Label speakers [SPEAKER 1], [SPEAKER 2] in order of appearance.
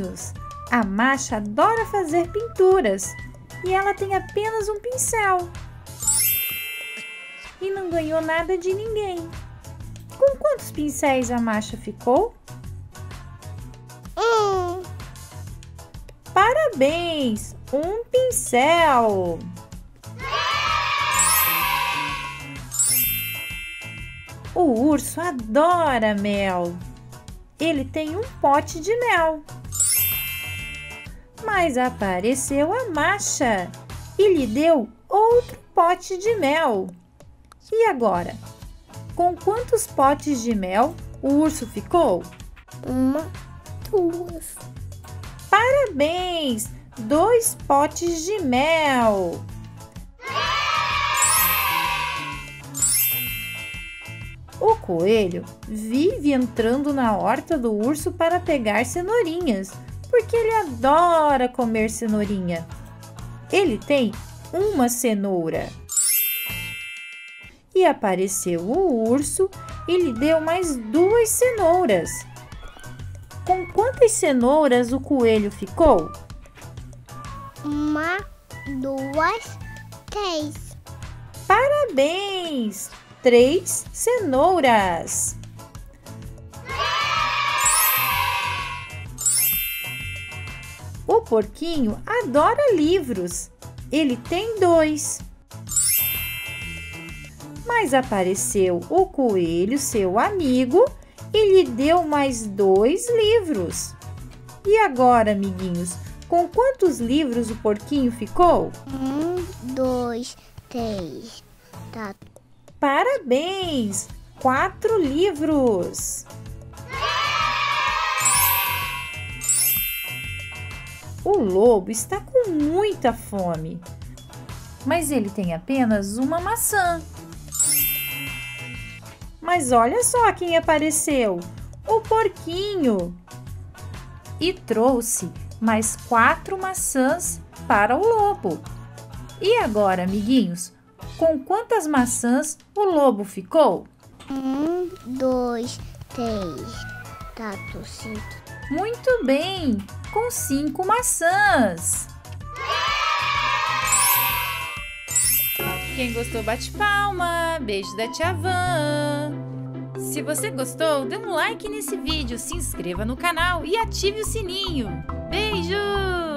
[SPEAKER 1] amiguinhos, a Masha adora fazer pinturas e ela tem apenas um pincel. E não ganhou nada de ninguém. Com quantos pincéis a Masha ficou? Parabéns! Um pincel! O urso adora mel. Ele tem um pote de mel. Mas apareceu a Masha e lhe deu outro pote de mel. E agora? Com quantos potes de mel o urso ficou?
[SPEAKER 2] 1, 2.
[SPEAKER 1] Parabéns! 2 potes de mel. O coelho vive entrando na horta do urso para pegar cenourinhas, porque ele adora comer cenourinha. Ele tem uma cenoura. E apareceu o urso e lhe deu mais 2 cenouras. Com quantas cenouras o coelho ficou?
[SPEAKER 2] 1, 2, 3.
[SPEAKER 1] Parabéns! 3 cenouras. O porquinho adora livros. Ele tem 2. Mas apareceu o coelho, seu amigo, e lhe deu mais 2 livros. E agora, amiguinhos, com quantos livros o porquinho ficou?
[SPEAKER 2] 1, 2, 3. Tá.
[SPEAKER 1] Parabéns! 4 livros. O lobo está com muita fome, mas ele tem apenas uma maçã. Mas olha só quem apareceu, o porquinho, e trouxe mais 4 maçãs para o lobo. E agora, amiguinhos, com quantas maçãs o lobo ficou?
[SPEAKER 2] 1, 2, 3, 4, 5.
[SPEAKER 1] Muito bem, com 5 maçãs. Quem gostou, bate palma. Beijo da tia Van. Se você gostou, dê um like nesse vídeo, se inscreva no canal e ative o sininho. Beijo!